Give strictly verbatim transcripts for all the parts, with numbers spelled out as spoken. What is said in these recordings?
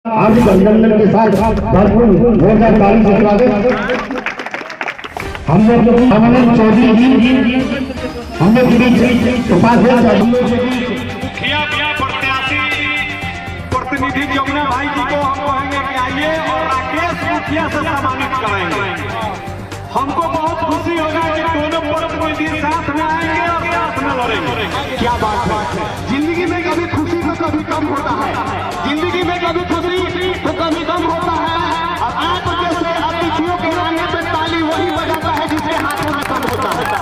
आज अभिनंदन के साथ भरपूर होगा ताली से स्वागत। हम लोग अमन चौधरी जी हम लोग बीच उपाध्यक्ष मुखिया प्रत्याशी प्रतिनिधि जमुना भाई जी को हम कहेंगे कि आइए और राकेश मुखिया से सम्मानित कराएंगे। हमको बहुत खुशी होगा कि दोनों प्रतिनिधि साथ में आएंगे और साथ में लड़ेंगे। क्या बात है, जिंदगी में कभी खुशी तो कभी कम होता है, जिंदगी में कभी खुशी तो कभी कम होता है। और आप जैसे अतिथियों के आने पे ताली वही बजाता है जिसके हाथों में कम होता है।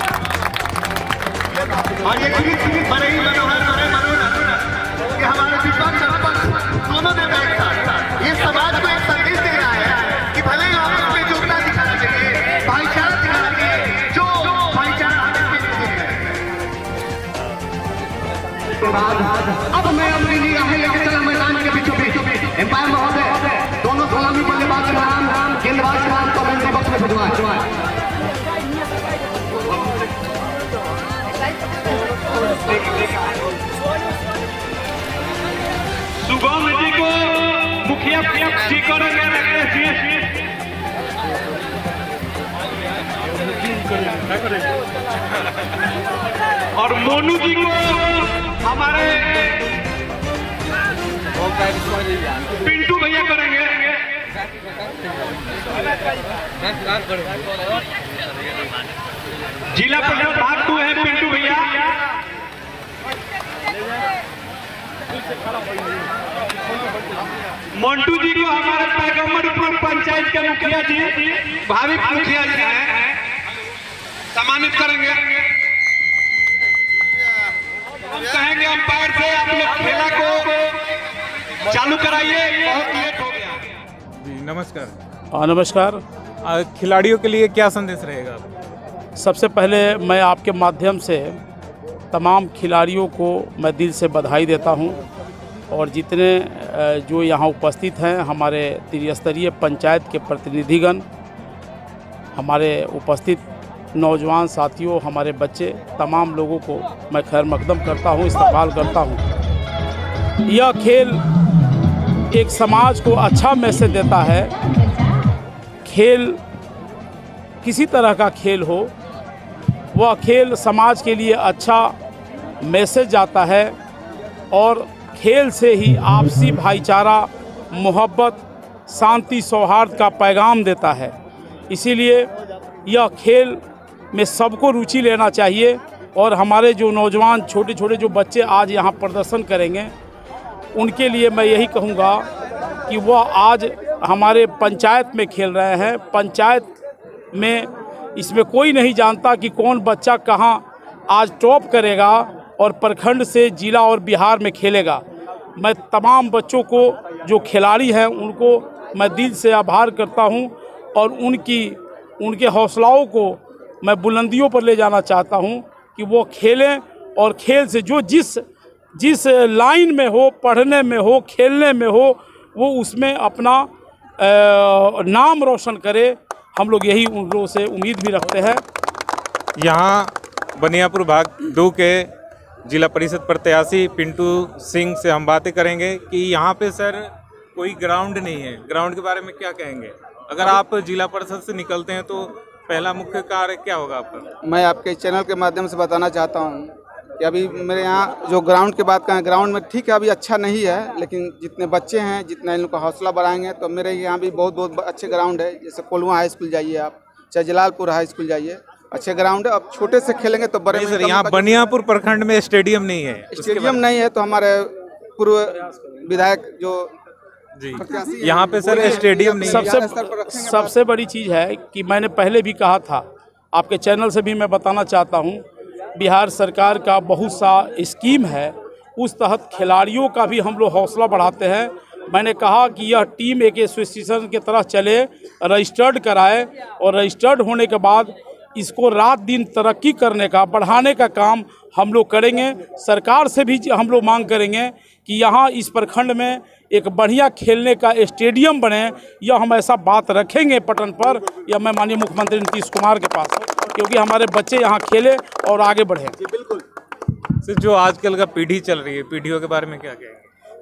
और ये गीत बड़े ही मनोहर बड़े मनोहर कि हमारे विपक्ष विपक्ष दोनों ने बैठकर ये समाज को एक संदेश दे रहा है कि भले ही आपस में जोड़ना दिखाना चाहिए, भाईचारा दिखाना चाहिए, जो भाईचारा हमें के बाद अब मैं अपनी निगाहें लेकर चला मैदान के बीचों बीच। एम्पायर महोदय दोनों सलामी बल्लेबाज का नाम गेंदबाज का नाम कमेंट्री बॉक्स में भिजवाएं। सुगम जी को मुखिया जी करेंगे और मोनू जी को हमारे पिंटू भैया करेंगे। जिला परिषद भाग टू है पिंटू भैया। मंटू जी को हमारे पैगम्बरपुर पंचायत के मुखिया जी भाविक मुखिया जी हैं, सम्मानित करेंगे। हम कहेंगे अंपायर से आप लोग खेला को चालू कराइए, बहुत लेट हो गया। जी नमस्कार। हाँ नमस्कार। खिलाड़ियों के लिए क्या संदेश रहेगा? सबसे पहले मैं आपके माध्यम से तमाम खिलाड़ियों को मैं दिल से बधाई देता हूं और जितने जो यहाँ उपस्थित हैं हमारे त्रिस्तरीय पंचायत के प्रतिनिधिगण, हमारे उपस्थित नौजवान साथियों, हमारे बच्चे, तमाम लोगों को मैं खैर मकदम करता हूं, इस्तकबाल करता हूं। यह खेल एक समाज को अच्छा मैसेज देता है। खेल किसी तरह का खेल हो, वह खेल समाज के लिए अच्छा मैसेज जाता है और खेल से ही आपसी भाईचारा, मोहब्बत, शांति, सौहार्द का पैगाम देता है। इसीलिए यह खेल में सबको रुचि लेना चाहिए और हमारे जो नौजवान छोटे छोटे जो बच्चे आज यहाँ प्रदर्शन करेंगे उनके लिए मैं यही कहूँगा कि वह आज हमारे पंचायत में खेल रहे हैं। पंचायत में इसमें कोई नहीं जानता कि कौन बच्चा कहाँ आज टॉप करेगा और प्रखंड से जिला और बिहार में खेलेगा। मैं तमाम बच्चों को जो खिलाड़ी हैं उनको मैं दिल से आभार करता हूं और उनकी उनके हौसलाओं को मैं बुलंदियों पर ले जाना चाहता हूं कि वो खेलें और खेल से जो जिस जिस लाइन में हो, पढ़ने में हो, खेलने में हो, वो उसमें अपना आ, नाम रोशन करे। हम लोग यही उन लोगों से उम्मीद भी रखते हैं। यहाँ बनियापुर भाग दो के जिला परिषद प्रत्याशी पिंटू सिंह से हम बातें करेंगे कि यहाँ पे सर कोई ग्राउंड नहीं है, ग्राउंड के बारे में क्या कहेंगे? अगर आप जिला परिषद से निकलते हैं तो पहला मुख्य कार्य क्या होगा आपका? मैं आपके चैनल के माध्यम से बताना चाहता हूँ कि अभी मेरे यहाँ जो ग्राउंड की बात करें, ग्राउंड में ठीक है अभी अच्छा नहीं है, लेकिन जितने बच्चे हैं जितना इन लोग का हौसला बढ़ाएंगे तो मेरे यहाँ भी बहुत बहुत अच्छे ग्राउंड है। जैसे कोलवा हाई स्कूल जाइए आप, चाहे जलालपुर हाई स्कूल जाइए, अच्छे ग्राउंड है। अब छोटे से खेलेंगे तो बड़े। सर यहाँ बनियापुर प्रखंड में स्टेडियम नहीं है, स्टेडियम नहीं है तो हमारे पूर्व विधायक जो जी यहाँ पे सर स्टेडियम नहीं। सबसे सबसे बड़ी चीज़ है कि मैंने पहले भी कहा था, आपके चैनल से भी मैं बताना चाहता हूँ, बिहार सरकार का बहुत सा स्कीम है, उस तहत खिलाड़ियों का भी हम लोग हौसला बढ़ाते हैं। मैंने कहा कि यह टीम एक एसोसिएशन की तरह चले, रजिस्टर्ड कराए और रजिस्टर्ड होने के बाद इसको रात दिन तरक्की करने का, बढ़ाने का काम हम लोग करेंगे। सरकार से भी हम लोग मांग करेंगे कि यहाँ इस प्रखंड में एक बढ़िया खेलने का स्टेडियम बने। यह हम ऐसा बात रखेंगे पटन पर, या मैं माननीय मुख्यमंत्री नीतीश कुमार के पास, क्योंकि हमारे बच्चे यहाँ खेले और आगे बढ़े। बिल्कुल। सर जो आजकल का पीढ़ी चल रही है, पीढ़ियों के बारे में क्या कहेंगे?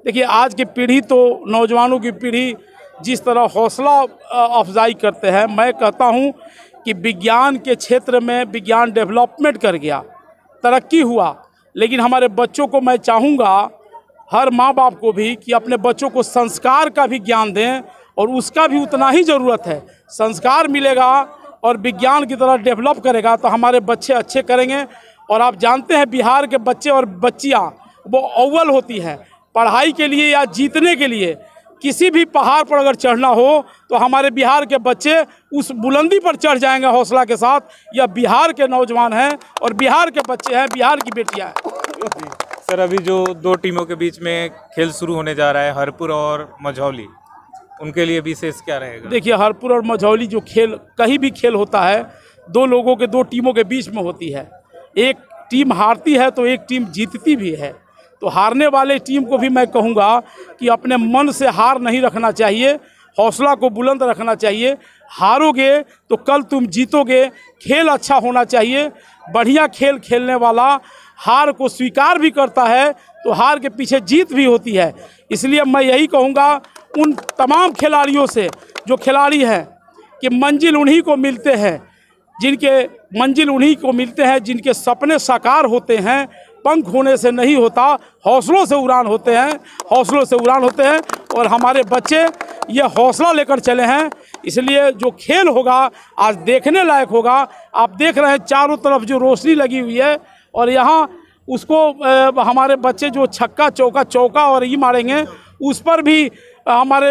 देखिए, आज की पीढ़ी तो नौजवानों की पीढ़ी जिस तरह हौसला अफजाई करते हैं, मैं कहता हूं कि विज्ञान के क्षेत्र में विज्ञान डेवलपमेंट कर गया, तरक्की हुआ, लेकिन हमारे बच्चों को मैं चाहूँगा, हर माँ बाप को भी, कि अपने बच्चों को संस्कार का भी ज्ञान दें, और उसका भी उतना ही ज़रूरत है। संस्कार मिलेगा और विज्ञान की तरह डेवलप करेगा तो हमारे बच्चे अच्छे करेंगे। और आप जानते हैं बिहार के बच्चे और बच्चियाँ वो अव्वल होती हैं पढ़ाई के लिए या जीतने के लिए। किसी भी पहाड़ पर अगर चढ़ना हो तो हमारे बिहार के बच्चे उस बुलंदी पर चढ़ जाएंगे हौसला के साथ। यह बिहार के नौजवान हैं और बिहार के बच्चे हैं, बिहार की बेटियां हैं। सर, अभी जो दो टीमों के बीच में खेल शुरू होने जा रहा है, हरपुर और मझौली, उनके लिए विशेष क्या रहेगा? देखिए, हरपुर और मझौली जो खेल, कहीं भी खेल होता है, दो लोगों के, दो टीमों के बीच में होती है। एक टीम हारती है तो एक टीम जीतती भी है। तो हारने वाले टीम को भी मैं कहूँगा कि अपने मन से हार नहीं रखना चाहिए, हौसला को बुलंद रखना चाहिए। हारोगे तो कल तुम जीतोगे। खेल अच्छा होना चाहिए। बढ़िया खेल खेलने वाला हार को स्वीकार भी करता है तो हार के पीछे जीत भी होती है। इसलिए मैं यही कहूँगा उन तमाम खिलाड़ियों से, जो खिलाड़ी हैं, कि मंजिल उन्हीं को मिलते हैं जिनके मंजिल उन्हीं को मिलते हैं जिनके सपने साकार होते हैं। पंख होने से नहीं होता, हौसलों से उड़ान होते हैं, हौसलों से उड़ान होते हैं। और हमारे बच्चे ये हौसला लेकर चले हैं, इसलिए जो खेल होगा आज देखने लायक होगा। आप देख रहे हैं चारों तरफ जो रोशनी लगी हुई है, और यहाँ उसको आ, हमारे बच्चे जो छक्का चौका चौका और ये मारेंगे, उस पर भी हमारे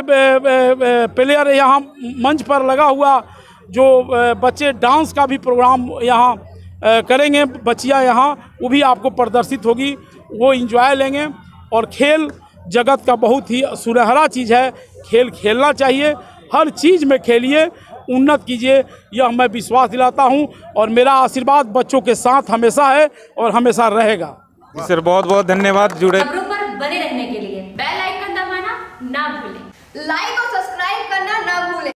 प्लेयर यहाँ मंच पर लगा हुआ जो बच्चे डांस का भी प्रोग्राम यहाँ करेंगे, बच्चियाँ यहाँ, वो भी आपको प्रदर्शित होगी, वो एंजॉय लेंगे। और खेल जगत का बहुत ही सुनहरा चीज़ है। खेल खेलना चाहिए, हर चीज़ में खेलिए, उन्नत कीजिए, यह मैं विश्वास दिलाता हूँ। और मेरा आशीर्वाद बच्चों के साथ हमेशा है और हमेशा रहेगा। सर, बहुत बहुत धन्यवाद। जुड़े खबरों पर बने रहने के लिए बेल आइकन दबाना ना भूलें। लाइक और सब्सक्राइब करना ना भूलें।